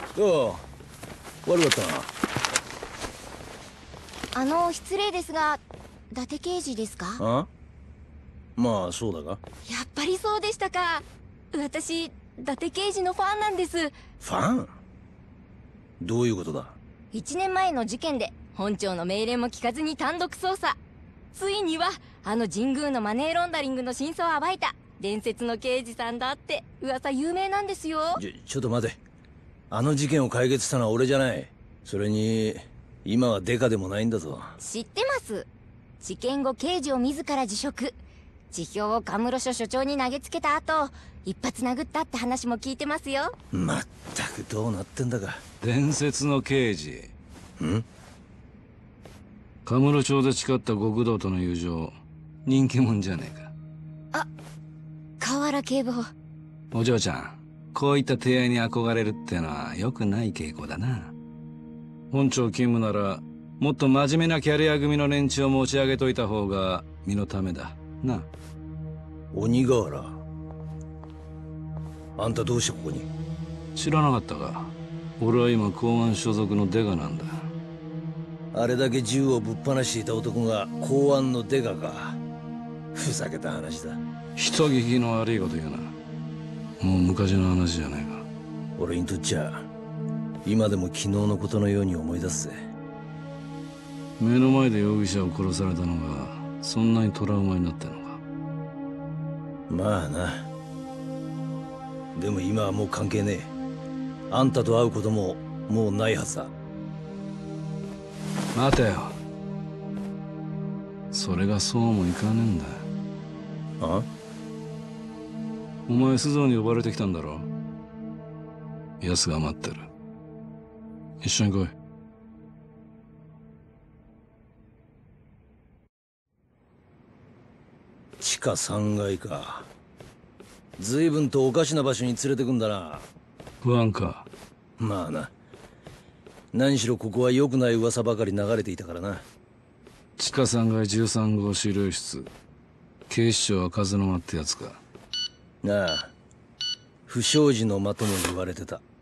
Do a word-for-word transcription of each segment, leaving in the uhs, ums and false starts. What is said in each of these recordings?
あ、悪かったな。 あの失礼ですが、伊達刑事ですか？ あ、まあそうだが。 やっぱりそうでしたか。私伊達刑事のファンなんです。ファン？どういうことだ？ いちねんまえの事件で本庁の命令も聞かずに単独捜査、ついにはあの神宮のマネーロンダリングの真相を暴いた伝説の刑事さんだって噂有名なんですよ。 ちょ、ちょっと待て。あの事件を解決したのは俺じゃない。それに今はデカでもないんだぞ。 知ってます。事件後刑事を自ら辞職、辞表をカムロ署署長に投げつけた後一発殴ったって話も聞いてますよ。 まったくどうなってんだか。 伝説の刑事。 ん？ カムロ町で誓った極道との友情、人気者じゃねえか。 あ、河原警部補。 お嬢ちゃん、こういった提案に憧れるってのは良くない傾向だな。本庁勤務ならもっと真面目なキャリア組の連中を持ち上げといた方が身のためだな。 鬼瓦、あんたどうしてここに？ 知らなかったか。俺は今公安所属のデカなんだ。 あれだけ銃をぶっ放していた男が公安のデカか。ふざけた話だ。 人聞きの悪いこと言うな。もう昔の話じゃないか。 俺にとっちゃ今でも昨日のことのように思い出すぜ。 目の前で容疑者を殺されたのがそんなにトラウマになってんのか。 まあな。でも今はもう関係ねえ。あんたと会うことももうないはずだ。 待てよ。それがそうもいかねえんだ。 あ？ お前須藤に呼ばれてきたんだろ。奴が待ってる。一緒に来い。 地下さんがいか。随分とおかしな場所に連れてくんだな。 不安か。 まあな。何しろここは良くない噂ばかり流れていたからな。 地下さんがいじゅうさん号資料室。警視庁は風の間ってやつか。 なあ、不祥事の間とも言われてた。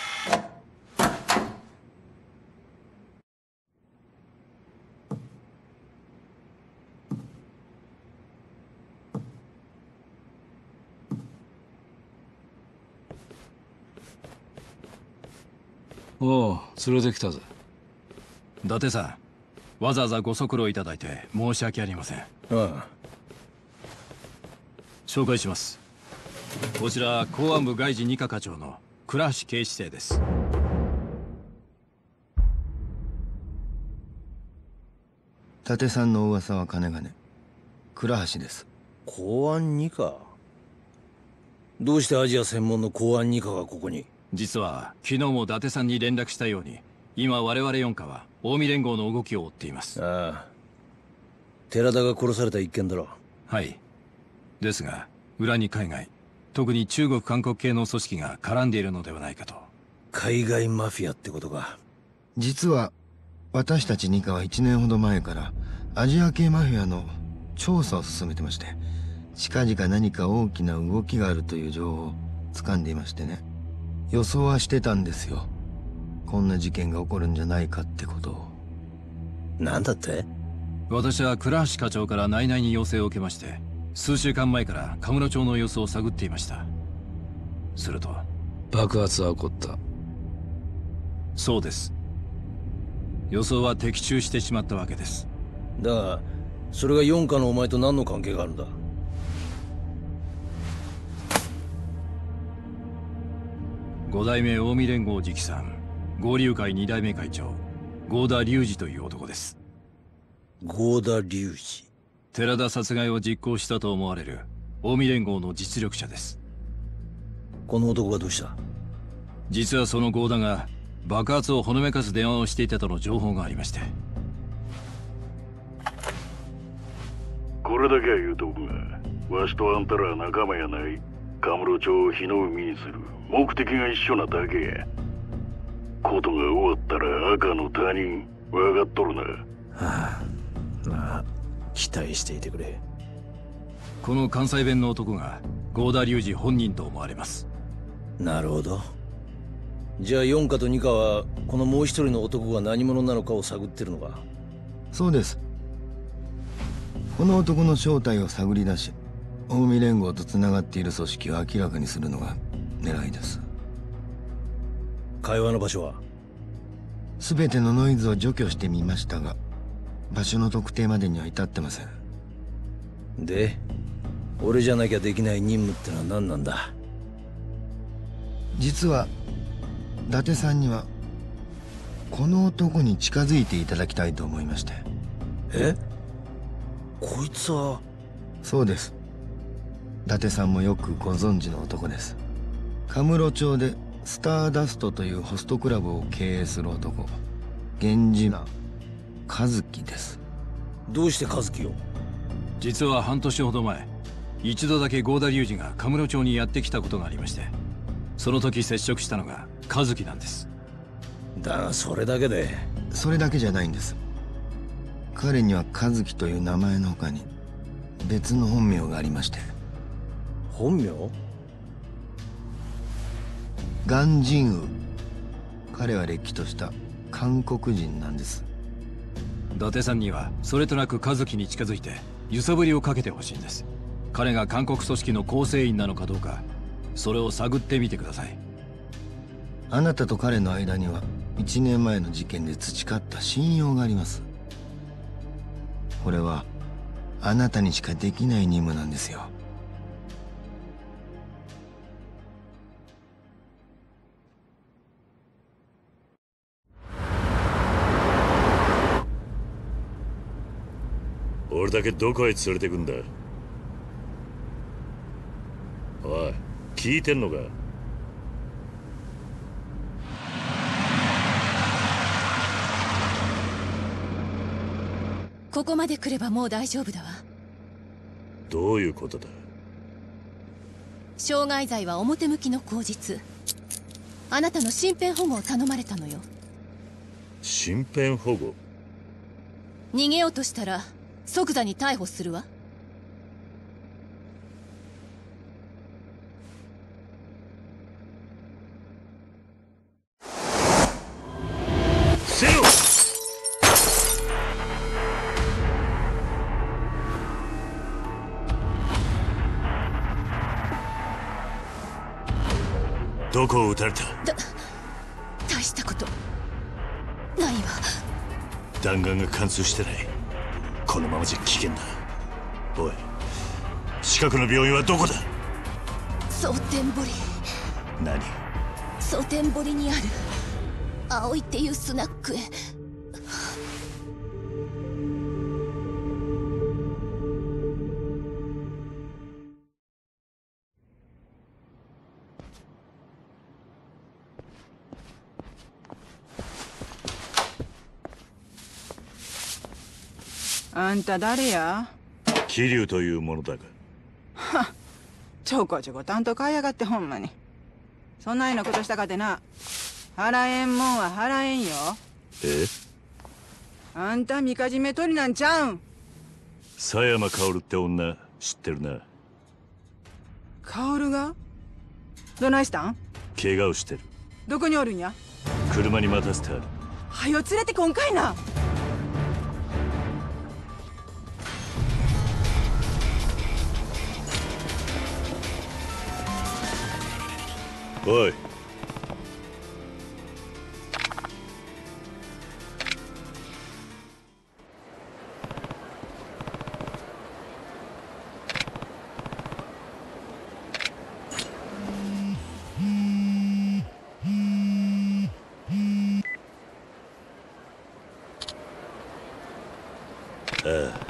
おう、連れてきたぜ。 伊達さん、わざわざご足労いただいて申し訳ありません。ああ、 紹介します。こちら公安部外事二課課長の倉橋警視正です。 伊達さんの噂は金がね。倉橋です。 公安二課。どうしてアジア専門の公安二課がここに？ 実は昨日も伊達さんに連絡したように、今我々四課は近江連合の動きを追っています。 ああ、寺田が殺された一件だろ。 はい。ですが裏に海外、特に中国韓国系の組織が絡んでいるのではないかと。 海外マフィアってことか。 実は私たち二課はいちねんほど前からアジア系マフィアの調査を進めてまして、近々何か大きな動きがあるという情報を掴んでいましてね。予想はしてたんですよ。こんな事件が起こるんじゃないかってことを。 なんだって？ 私は倉橋課長から内々に要請を受けまして、数週間前から神室町の様子を探っていました。すると爆発は起こった。 そうです。予想は的中してしまったわけです。 だがそれが四課のお前と何の関係があるんだ？ 五代目近江連合直参合流会二代目会長合田隆二という男です。 合田隆二。 寺田殺害を実行したと思われる近江連合の実力者です。 この男がどうした？ 実はその合田が爆発をほのめかす電話をしていたとの情報がありまして。 これだけは言うとくが、わしとあんたらは仲間やない。カムロ町を火の海にする目的が一緒なだけや。ことが終わったら赤の他人、分かっとるな。 はあ、まあ期待していてくれ。 この関西弁の男が合田隆二本人と思われます。 なるほど。 じゃあ四課と二課はこのもう一人の男が何者なのかを探ってるのか？ そうです。この男の正体を探り出し、近江連合とつながっている組織を明らかにするのが狙いです。 会話の場所は？ 全てのノイズを除去してみましたが、場所の特定までには至ってません。 で、俺じゃなきゃできない任務ってのは何なんだ？ 実は伊達さんにはこの男に近づいていただきたいと思いまして。 え？こいつは？ そうです。伊達さんもよくご存知の男です。カムロ町でスターダストというホストクラブを経営する男、源氏名和樹です。 どうして和樹を？ 実は半年ほど前、一度だけ合田隆二がカムロ町にやってきたことがありまして、その時接触したのが和樹なんです。 だがそれだけで。 それだけじゃないんです。彼には和樹という名前の他に別の本名がありまして。 本名？ 鑑真宇。彼はれっきとした韓国人なんです。 伊達さんにはそれとなく和樹に近づいて揺さぶりをかけてほしいんです。彼が韓国組織の構成員なのかどうか、それを探ってみてください。 あなたと彼の間にはいちねんまえの事件で培った信用があります。これはあなたにしかできない任務なんですよ。 俺だけどこへ連れてくんだ？おい、聞いてんのか？ ここまで来ればもう大丈夫だわ。 どういうことだ？ 傷害罪は表向きの口実。あなたの身辺保護を頼まれたのよ。 身辺保護？ 逃げようとしたら即座に逮捕するわ。 せろ！どこを撃たれた？ だ大したことないわ。 弾丸が貫通してない。このままじゃ危険だ。おい、近くの病院はどこだ？ 蒼天堀。 何？ 蒼天堀にある葵っていうスナックへ。 あんた誰や？ 桐生というものだが。 はっ、ちょこちょこ担当買いやがってほんまに。そんなようなことしたかてな、払えんもんは払えんよ。 え？ あんたみかじめ取りなんちゃうん？ 狭山薫って女知ってるな？ 薫が？どないしたん？ 怪我をしてる。 どこにおるんや？ 車に待たせてある。 はよ連れてこんかいな。 おい、ああ。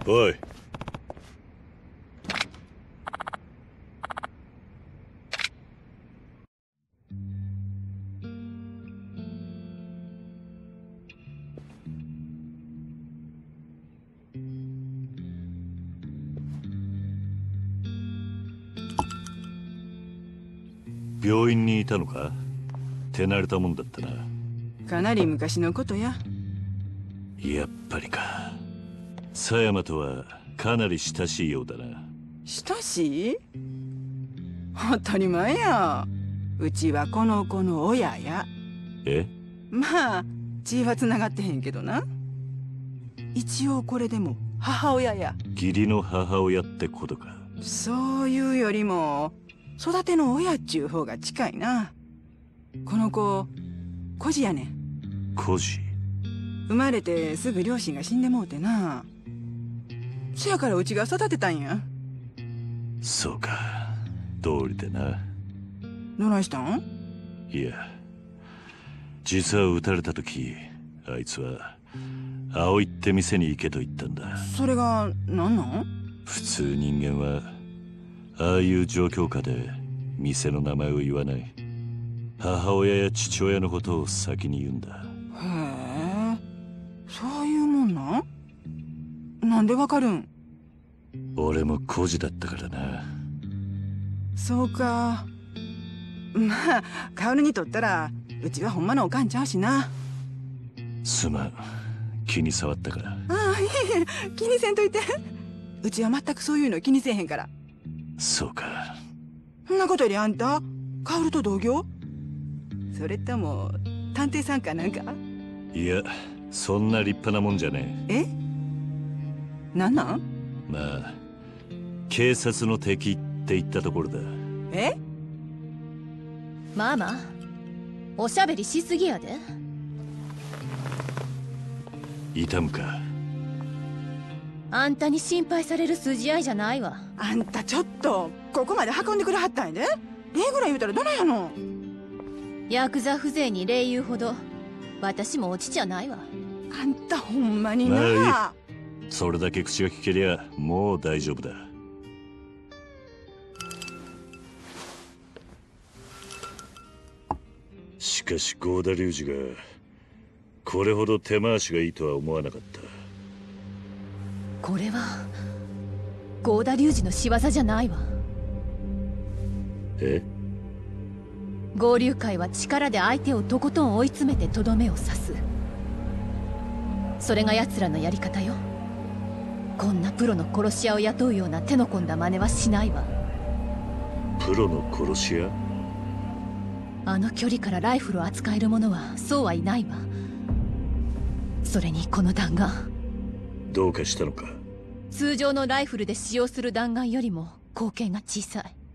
おい。病院にいたのか？手慣れたもんだったな。 かなり昔のことや。 やっぱりか。狭山とはかなり親しいようだな。 親しい？当たり前や。うちはこの子の親や。 え？ まあ血はつながってへんけどな。一応これでも母親や。 義理の母親ってことか。 そういうよりも育ての親っちゅう方が近いな。この子孤児やねん。 孤児？ 生まれてすぐ両親が死んでもうてな。そやからうちが育てたんや。 そうか、道理でな。 どないしたん？ いや、実は撃たれた時、あいつは葵って店に行けと言ったんだ。 それが何なん？ 普通人間はああいう状況下で店の名前を言わない。母親や父親のことを先に言うんだ。 へえ、そういうもんなん？なんでわかるん？ 俺も孤児だったからな。 そうか。まあ薫にとったらうちはほんまのおかんちゃうしな。 すまん、気に障ったから。 ああ、いえいえ、気にせんといて。うちは全くそういうの気にせえへんから。 そうか。 そんなことよりあんた薫と同業？それとも探偵さんかなんか？ いや、そんな立派なもんじゃねえ。え？なんなん？ まあ警察の敵って言ったところだ。 え？ ママ、おしゃべりしすぎやで。 痛むか？ あんたに心配される筋合いじゃないわ。 あんたちょっとここまで運んでくれはったんやで。ええぐらい言うたらどないやの。 ヤクザ風情に礼言うほど私も落ちちゃないわ。 あんたほんまにな。 まあいい、それだけ口が聞けりゃもう大丈夫だ。しかし郷田龍二がこれほど手回しがいいとは思わなかった。 これは郷田龍二の仕業じゃないわ。 え？ 合流会は力で相手をとことん追い詰めてとどめを刺す。それが奴らのやり方よ。こんなプロの殺し屋を雇うような手の込んだ真似はしないわ。 プロの殺し屋？ あの距離からライフルを扱える者はそうはいないわ。それにこの弾丸、 どうかしたのか？ 通常のライフルで使用する弾丸よりも口径が小さい。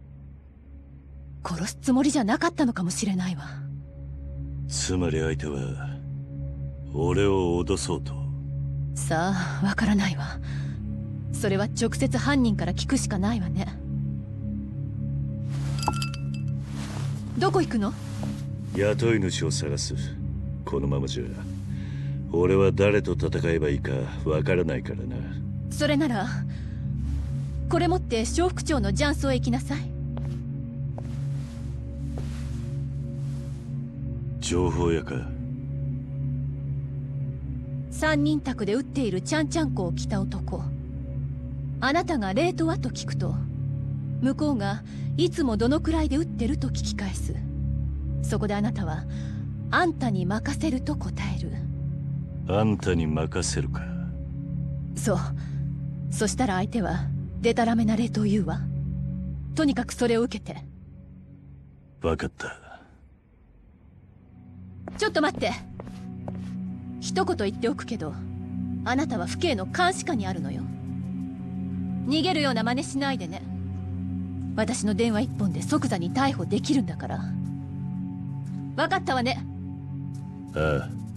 殺すつもりじゃなかったのかもしれないわ。 つまり相手は俺を脅そうと？ さあ、わからないわ。それは直接犯人から聞くしかないわね。どこ行くの？ 雇い主を探す。このままじゃ俺は誰と戦えばいいかわからないからな。 それならこれ持って小副長の雀荘へ行きなさい。 情報屋か？ 三人宅で撃っているちゃんちゃんこを着た男。あなたがレートはと聞くと、向こうがいつもどのくらいで撃ってると聞き返す。そこであなたはあんたに任せると答える。 あんたに任せるか？ そう。そしたら相手はデタラメなレートを言うわ。とにかくそれを受けて。 分かった。 ちょっと待って。一言言っておくけど、あなたは府警の監視下にあるのよ。逃げるような真似しないでね。私の電話一本で即座に逮捕できるんだから。分かったわね。 ああ。